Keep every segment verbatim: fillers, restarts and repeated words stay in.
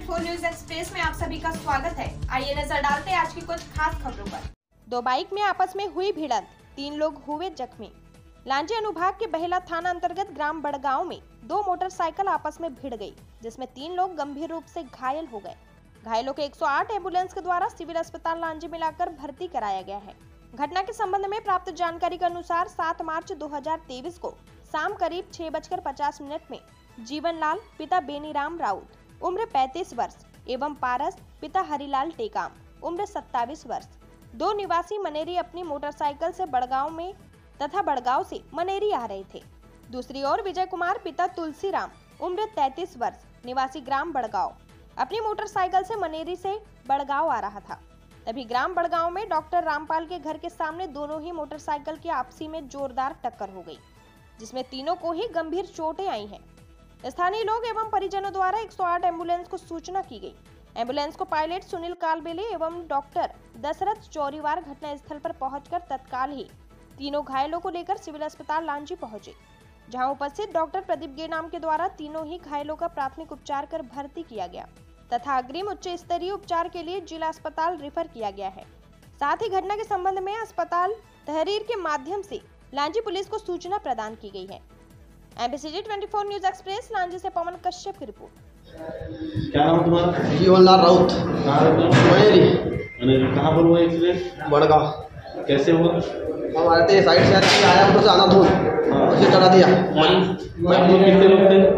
चौबीस news express में आप सभी का स्वागत है। आइए नजर डालते हैं आज की कुछ खास खबरों पर। दो बाइक में आपस में हुई भिड़ंत, तीन लोग हुए जख्मी। लांजी अनुभाग के बहेला थाना अंतर्गत ग्राम बड़गांव में दो मोटरसाइकिल आपस में भिड़ गई, जिसमें तीन लोग गंभीर रूप से घायल हो गए। घायलों को एक सौ आठ एम्बुलेंस के द्वारा सिविल अस्पताल लांजी में लाकर भर्ती कराया गया है। घटना के संबंध में प्राप्त जानकारी के अनुसार सात मार्च दो हजार तेईस को शाम करीब छह बजकर पचास मिनट में जीवनलाल पिता बेनीराम राउत उम्र पैंतीस वर्ष एवं पारस पिता हरिलाल टेकाम उम्र सत्ताईस वर्ष दो निवासी मनेरी अपनी मोटरसाइकिल से बड़गांव में तथा बड़गांव से मनेरी आ रहे थे। दूसरी ओर विजय कुमार पिता तुलसीराम उम्र तैंतीस वर्ष निवासी ग्राम बड़गांव अपनी मोटरसाइकिल से मनेरी से बड़गांव आ रहा था। तभी ग्राम बड़गांव में डॉक्टर रामपाल के घर के सामने दोनों ही मोटरसाइकिल की आपसी में जोरदार टक्कर हो गई, जिसमें तीनों को ही गंभीर चोटें आई हैं। स्थानीय लोग एवं परिजनों द्वारा एक सौ आठ एम्बुलेंस को सूचना की गई। एम्बुलेंस को पायलट सुनील कालबेले एवं डॉक्टर दशरथ चौरीवार घटना स्थल पर पहुंचकर तत्काल ही तीनों घायलों को लेकर सिविल अस्पताल लांजी पहुंचे, जहां उपस्थित डॉक्टर प्रदीप गे नाम के द्वारा तीनों ही घायलों का प्राथमिक उपचार कर भर्ती किया गया तथा अग्रिम उच्च स्तरीय उपचार के लिए जिला अस्पताल रेफर किया गया है। साथ ही घटना के संबंध में अस्पताल तहरीर के माध्यम से लांजी पुलिस को सूचना प्रदान की गई है। एमपीसीजी चौबीस न्यूज एक्सप्रेस लांजी से पवन कश्यप की रिपोर्ट। क्या नाम तुम्हारा? जीवनलाल राउत। मनेरी। मनेरी कहाँ पर हुआ एक्सीडेंट? बड़गांव। कैसे हुआ? हम आए थे साइड से आया उधर से आना था, उसे चढ़ा दिया। मैं लोग कितने लोग थे?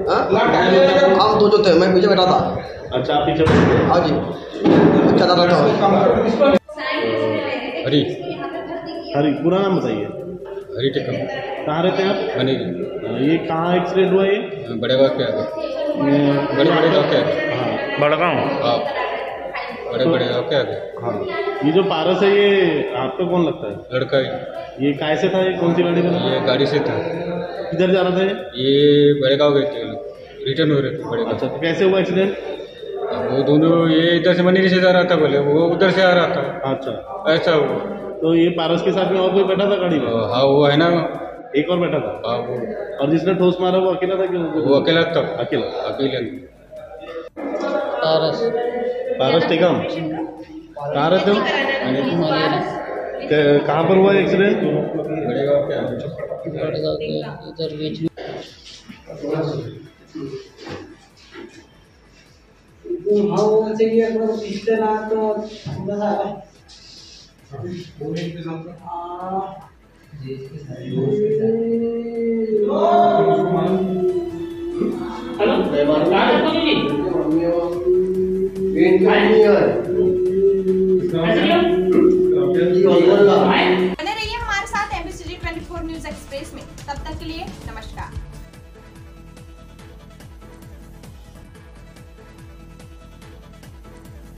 हम दो जो थे, मैं पीछे बैठा था। अच्छा, आप पीछे बैठे थे? हाँ जी, चला रहा था। हरी हरी पूरा नाम बताइए। हरी टेकम। कहाँ रहते हैं आप? मनेरी। ये कहाँ एक्सीडेंट हुआ? ये बड़े गाँव के आगे, बड़े बड़े गाँव के आगे। हाँ, बड़गांव। हाँ, बड़े बड़े गाँव के आगे। हाँ, ये जो पारस है ये आपको कौन लगता है? लड़का ही। ये कैसे था? ये कौन सी गाड़ी में? ये गाड़ी से था। किधर जा रहा था ये? ये बड़े गाँव गए थे, रिटर्न हो रहे थे बड़े गाँव। अच्छा, तो कैसे हुआ एक्सीडेंट? वो दोनों, ये इधर से मनेरी से जा रहा था, बोले वो उधर से आ रहा था। अच्छा, ऐसा हुआ। तो ये पारस के साथ में और कोई बैठा था गाड़ी में? हाँ, वो है ना, एक और बैठा था। हाँ, वो और जिसने ठोस मारा वो अकेला था? क्यों वो अकेला था। अकेला अकेले। पारस। पारस टेकम। कहाँ रहते हो? क- कहाँ पर हुआ एक्सीडेंट? बड़े गाँव के आगे। बड़गांव के इधर बीच में। हाँ चाहिए अपना पिछले ना तो थोड़ा सा बने रहिए हमारे साथ एमपीसीजी चौबीस न्यूज एक्सप्रेस में। तब तक के लिए नमस्कार।